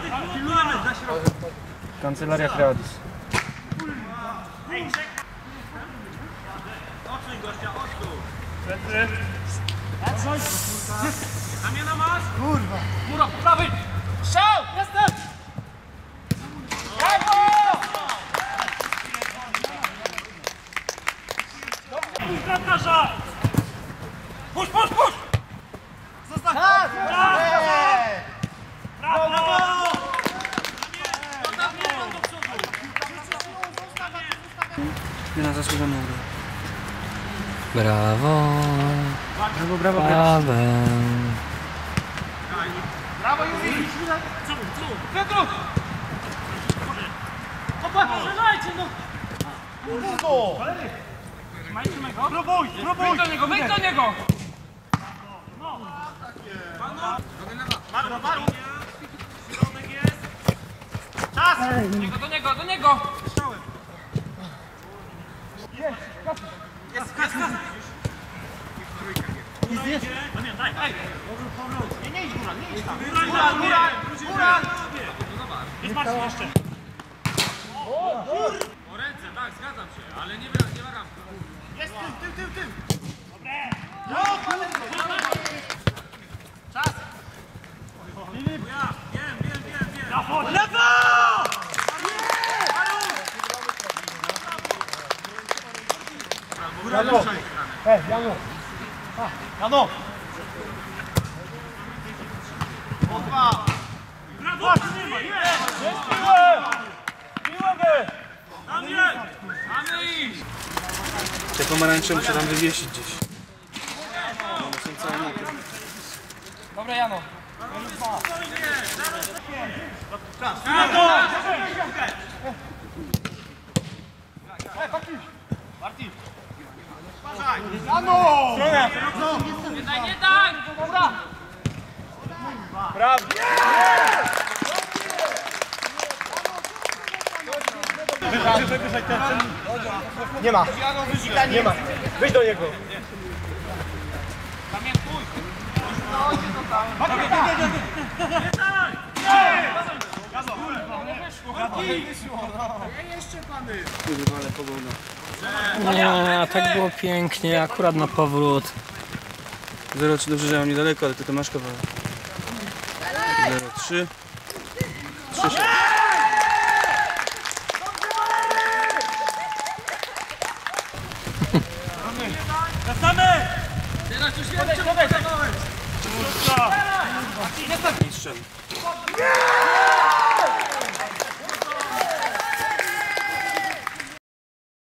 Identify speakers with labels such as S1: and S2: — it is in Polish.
S1: Kancelaria Kreodis.
S2: Odsuń gościa, odsuń! Zamiana masz?
S3: Kurwa!
S2: Góra, prawy! Strzał! Jestem! Brawo! Puść bramkarza! Puść, puść, puść! Zostaw! Brawo! Brawo!
S1: Na zasłużoną grę.
S4: Brawo.
S1: Brawo, brawo, brawo.
S4: Prawem.
S2: Brawo, Juri! Piotr! Strzelajcie, no! Trzymaj go! Próbuj, próbuj! Wejdź do niego, wejdź do niego! No! Maru, Maru! Środek jest! Czas! Do niego, do niego! Jest, jest, jest! Pamiętaj, daj! Nie idź góra, nie idź tam! Góra, góra! Góra! Jest Marcin jeszcze! O ręce, tak, zgadzam się, ale nie ma ramki. Jest tył! Dobre! Czas! Filip! Ja, wiem! Lewo!
S3: Jano! Jano! Jano!
S2: Brawo!
S3: Jest piłę! Piłę!
S2: Mamy iść!
S1: Te pomarańcze muszę tam wywiesić gdzieś. One są całe mokre.
S2: Dobra, Jano. Martin! Uważaj!
S3: Jano!
S2: Nie daj! Dobra!
S3: Brawo! Wyżej ten. Nie ma. Nie ma. Wyjdź do niego.
S2: Pamiętuj!
S1: Kurwa, ale pogoda.
S4: Nie, tak było pięknie, akurat na powrót.
S1: 0,3 dobrze, że ja mam niedaleko, ale to Tomaszka wala. 0,3. 3,6.
S2: Wracamy! Teraz już wiem, czemu
S1: Nie strzeli.